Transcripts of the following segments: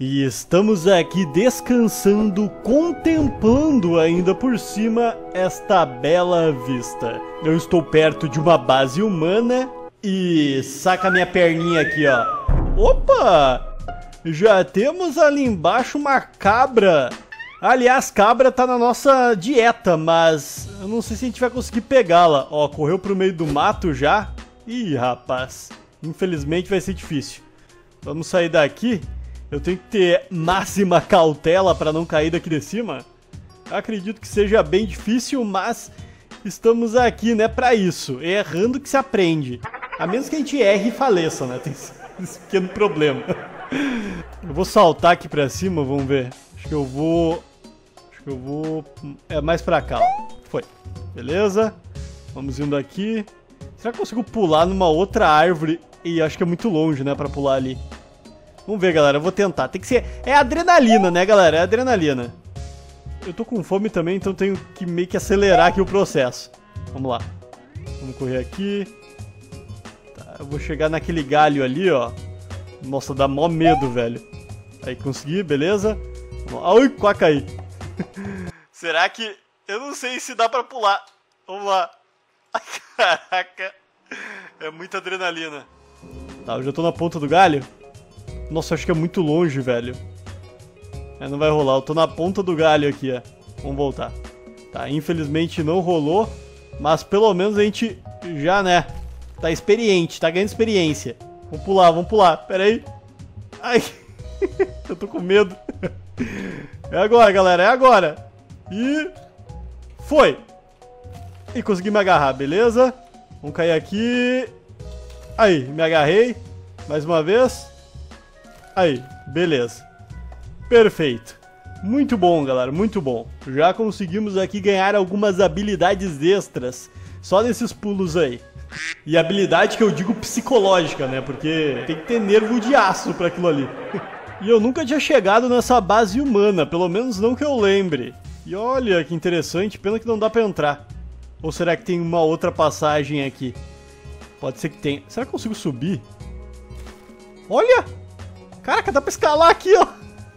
E estamos aqui descansando, contemplando ainda por cima esta bela vista. Eu estou perto de uma base humana e saca minha perninha aqui, ó. Opa! Já temos ali embaixo uma cabra. Aliás, cabra tá na nossa dieta, mas eu não sei se a gente vai conseguir pegá-la. Ó, correu pro meio do mato já. Ih, rapaz, infelizmente vai ser difícil. Vamos sair daqui. Eu tenho que ter máxima cautela para não cair daqui de cima. Acredito que seja bem difícil, mas estamos aqui, né, para isso. Errando que se aprende. A menos que a gente erre e faleça, né? Tem esse pequeno problema. Eu vou saltar aqui para cima, vamos ver. Acho que eu vou... É mais pra cá, ó. Foi. Beleza. Vamos indo aqui. Será que eu consigo pular numa outra árvore? E acho que é muito longe, né, pra pular ali. Vamos ver, galera, eu vou tentar. Tem que ser... É adrenalina, né, galera? É adrenalina. Eu tô com fome também, então tenho que meio que acelerar aqui o processo. Vamos lá. Vamos correr aqui. Tá, eu vou chegar naquele galho ali, ó. Nossa, dá mó medo, velho. Aí, consegui, beleza. Ai, quase caí. Será que... Eu não sei se dá pra pular. Vamos lá. Caraca. É muita adrenalina. Tá, eu já tô na ponta do galho. Nossa, acho que é muito longe, velho. É, não vai rolar. Eu tô na ponta do galho aqui, ó. Vamos voltar. Tá, infelizmente não rolou. Mas pelo menos a gente já, né, tá experiente, tá ganhando experiência. Vamos pular. Pera aí. Ai. Eu tô com medo. É agora, galera, é agora. E... Foi. E consegui me agarrar, beleza? Vamos cair aqui. Aí, me agarrei. Mais uma vez. Aí, beleza. Perfeito. Muito bom, galera, muito bom. Já conseguimos aqui ganhar algumas habilidades extras. Só nesses pulos aí. E habilidade que eu digo psicológica, né? Porque tem que ter nervo de aço pra aquilo ali. E eu nunca tinha chegado nessa base humana, pelo menos não que eu lembre. E olha que interessante, pena que não dá pra entrar. Ou será que tem uma outra passagem aqui? Pode ser que tenha. Será que eu consigo subir? Olha! Caraca, dá pra escalar aqui, ó!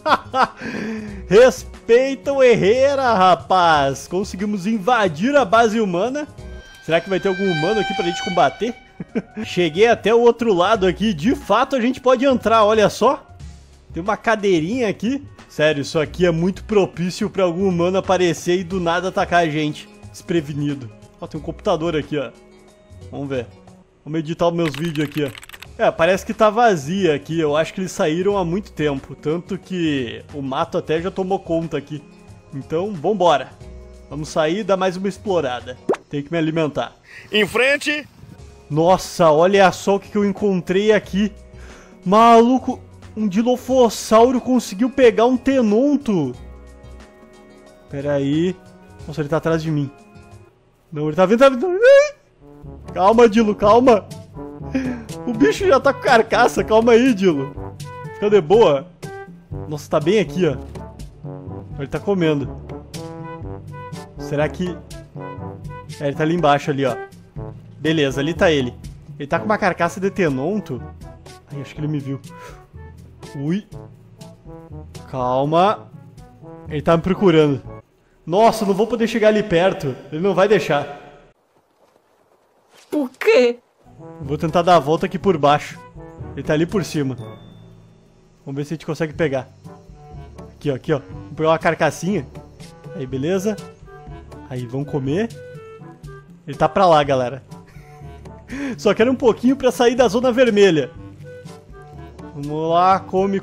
Respeita o Herrera, rapaz! Conseguimos invadir a base humana. Será que vai ter algum humano aqui pra gente combater? Cheguei até o outro lado aqui. De fato, a gente pode entrar, olha só. Tem uma cadeirinha aqui. Sério, isso aqui é muito propício pra algum humano aparecer e do nada atacar a gente desprevenido. Ó, tem um computador aqui, ó. Vamos ver. Vamos editar os meus vídeos aqui, ó. É, parece que tá vazia aqui. Eu acho que eles saíram há muito tempo. Tanto que o mato até já tomou conta aqui. Então, vambora. Vamos sair e dar mais uma explorada. Tem que me alimentar. Em frente! Nossa, olha só o que eu encontrei aqui. Maluco, um dilofossauro conseguiu pegar um tenonto. Pera aí. Nossa, ele tá atrás de mim. Não, ele tá vindo. Calma, Dilo, calma. O bicho já tá com carcaça. Calma aí, Dilo. Fica de boa. Nossa, tá bem aqui, ó. Ele tá comendo. Será que... É, ele tá ali embaixo, ali, ó. Beleza, ali tá ele. Ele tá com uma carcaça de tenonto. Ai, acho que ele me viu. Ui. Calma. Ele tá me procurando. Nossa, não vou poder chegar ali perto. Ele não vai deixar. Por quê? Vou tentar dar a volta aqui por baixo. Ele tá ali por cima. Vamos ver se a gente consegue pegar. Aqui, ó, aqui, ó. Vou pegar uma carcassinha. Aí, beleza. Aí, vamos comer. Ele tá pra lá, galera. Só quero um pouquinho pra sair da zona vermelha. Vamos lá, come.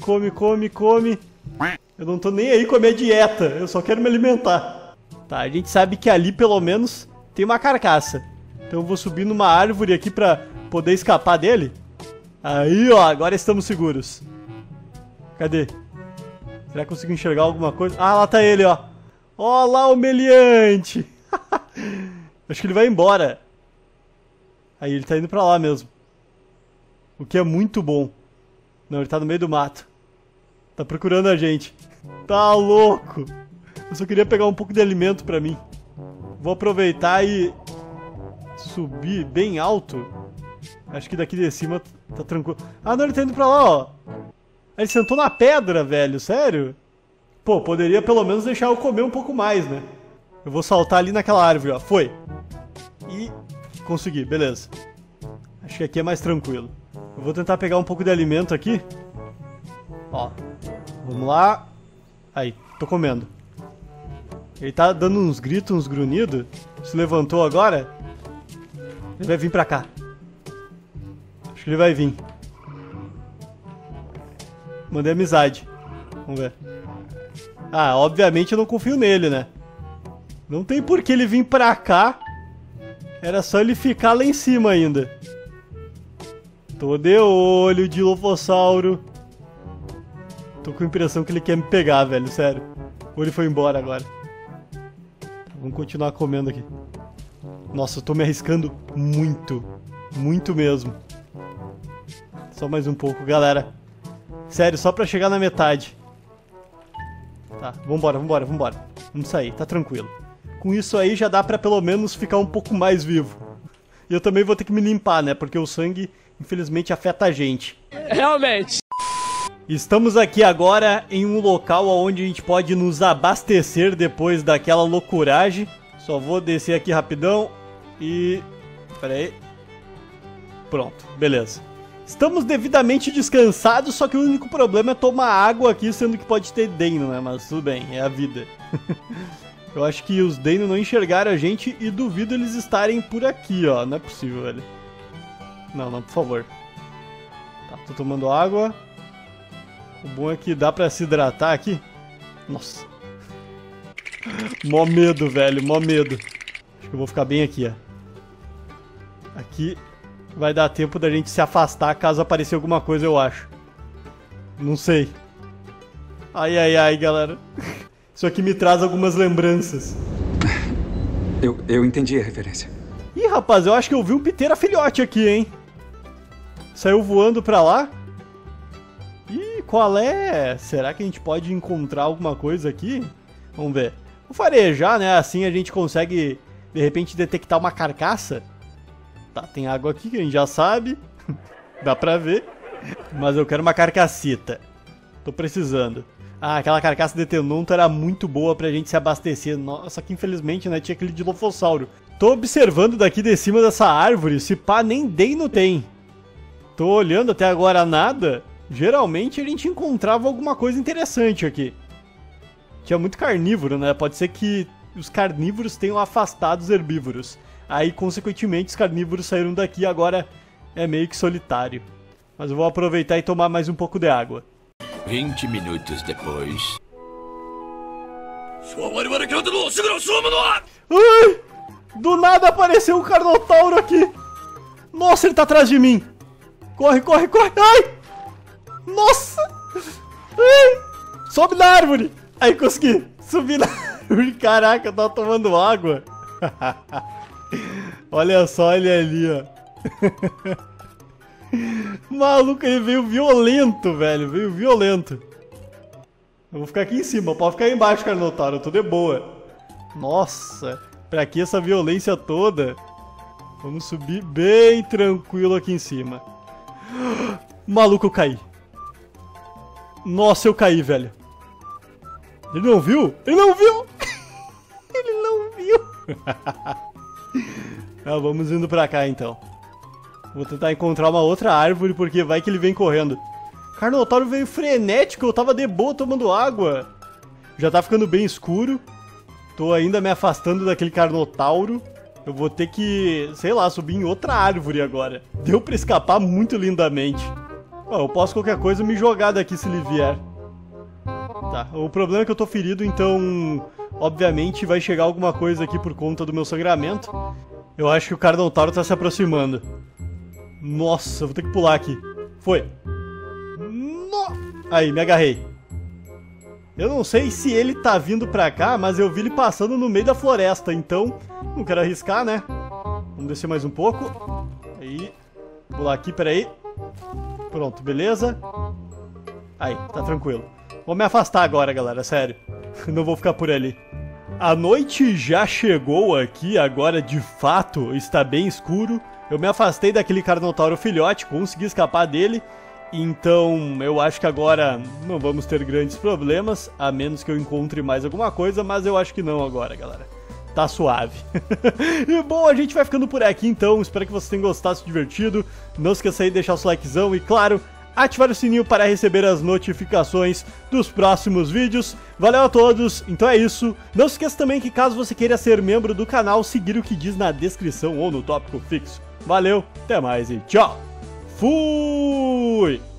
Eu não tô nem aí com a minha dieta. Eu só quero me alimentar. Tá, a gente sabe que ali, pelo menos, tem uma carcaça. Então eu vou subir numa árvore aqui pra poder escapar dele. Aí, ó, agora estamos seguros. Cadê? Será que eu consigo enxergar alguma coisa? Ah, lá tá ele, ó. Ó lá o meliante. Acho que ele vai embora. Aí, ele tá indo pra lá mesmo. O que é muito bom. Não, ele tá no meio do mato. Tá procurando a gente. Tá louco. Eu só queria pegar um pouco de alimento pra mim. Vou aproveitar e... subir bem alto. Acho que daqui de cima tá tranquilo. Ah, não, ele tá indo pra lá, ó. Ele sentou na pedra, velho, sério? Pô, poderia pelo menos deixar eu comer um pouco mais, né? Eu vou saltar ali naquela árvore, ó. Foi. E consegui, beleza. Acho que aqui é mais tranquilo. Eu vou tentar pegar um pouco de alimento aqui. Ó. Vamos lá. Aí, tô comendo. Ele tá dando uns gritos, uns grunhidos. Se levantou agora. Ele vai vir pra cá. Acho que ele vai vir. Mandei amizade. Vamos ver. Ah, obviamente eu não confio nele, né? Não tem por que ele vir pra cá. Era só ele ficar lá em cima ainda. Tô de olho, Dilophosauro. Tô com a impressão que ele quer me pegar, velho, sério. Ou ele foi embora agora. Vamos continuar comendo aqui. Nossa, eu tô me arriscando muito. Muito mesmo. Só mais um pouco, galera. Sério, só pra chegar na metade. Tá, vambora, vambora, vambora. Vamos sair, tá tranquilo. Com isso aí já dá pra pelo menos ficar um pouco mais vivo. E eu também vou ter que me limpar, né? Porque o sangue, infelizmente, afeta a gente. Realmente. Estamos aqui agora em um local onde a gente pode nos abastecer depois daquela loucuragem. Só vou descer aqui rapidão e... Pera aí. Pronto, beleza. Estamos devidamente descansados, só que o único problema é tomar água aqui, sendo que pode ter Deino, né? Mas tudo bem, é a vida. Eu acho que os Deino não enxergaram a gente e duvido eles estarem por aqui, ó. Não é possível, velho. Não, não, por favor. Tá, tô tomando água. O bom é que dá pra se hidratar aqui. Nossa. Mó medo, velho, mó medo. Acho que eu vou ficar bem aqui, ó. Aqui vai dar tempo da gente se afastar caso aparecer alguma coisa, eu acho. Não sei. Ai, ai, ai, galera. Isso aqui me traz algumas lembranças. Eu entendi a referência. Ih, rapaz, eu acho que eu vi um piteira filhote aqui, hein? Saiu voando pra lá. Ih, qual é? Será que a gente pode encontrar alguma coisa aqui? Vamos ver. Vou farejar, né? Assim a gente consegue, de repente, detectar uma carcaça. Tá, tem água aqui que a gente já sabe. Dá pra ver. Mas eu quero uma carcacita. Tô precisando. Ah, aquela carcaça de Tenonto era muito boa pra gente se abastecer. Nossa, que infelizmente, né, tinha aquele Dilophosauro. Tô observando daqui de cima dessa árvore, se pá, nem Deino tem. Tô olhando até agora nada. Geralmente a gente encontrava alguma coisa interessante aqui. Tinha muito carnívoro, né? Pode ser que os carnívoros tenham afastado os herbívoros. Aí, consequentemente, os carnívoros saíram daqui e agora é meio que solitário. Mas eu vou aproveitar e tomar mais um pouco de água. 20 minutos depois. Ai! Do nada apareceu um Carnotauro aqui! Nossa, ele tá atrás de mim! Corre, corre, corre! Ai! Nossa! Ai! Sobe na árvore! Aí, consegui! Subi na árvore! Caraca, eu tava tomando água! Olha só ele ali, ó! Maluco, ele veio violento, velho. Veio violento. Eu vou ficar aqui em cima. Pode ficar aí embaixo, Carnotauro. Eu tô de boa. Nossa. Pra que essa violência toda? Vamos subir bem tranquilo aqui em cima. Maluco, eu caí. Nossa, eu caí, velho. Ele não viu? Ele não viu! Ele não viu! Ah, vamos indo pra cá, então. Vou tentar encontrar uma outra árvore, porque vai que ele vem correndo. Carnotauro veio frenético, eu tava de boa tomando água. Já tá ficando bem escuro. Tô ainda me afastando daquele Carnotauro. Eu vou ter que, sei lá, subir em outra árvore agora. Deu pra escapar muito lindamente. Ó, eu posso qualquer coisa me jogar daqui se ele vier. Tá, o problema é que eu tô ferido, então... Obviamente vai chegar alguma coisa aqui por conta do meu sangramento. Eu acho que o Carnotauro tá se aproximando. Nossa, eu vou ter que pular aqui. Foi. Aí, me agarrei. Eu não sei se ele tá vindo pra cá, mas eu vi ele passando no meio da floresta, então não quero arriscar, né? Vamos descer mais um pouco. Aí, pular aqui, peraí. Pronto, beleza. Aí, tá tranquilo. Vou me afastar agora, galera, sério. Não vou ficar por ali. A noite já chegou aqui, agora de fato está bem escuro. Eu me afastei daquele Carnotauro filhote, consegui escapar dele. Então, eu acho que agora não vamos ter grandes problemas, a menos que eu encontre mais alguma coisa, mas eu acho que não agora, galera. Tá suave. E bom, a gente vai ficando por aqui então, espero que vocês tenham gostado, se divertido. Não esqueça aí de deixar o seu likezão e, claro, ativar o sininho para receber as notificações dos próximos vídeos. Valeu a todos, então é isso. Não se esqueça também que caso você queira ser membro do canal, seguir o que diz na descrição ou no tópico fixo. Valeu, até mais e tchau! Fui!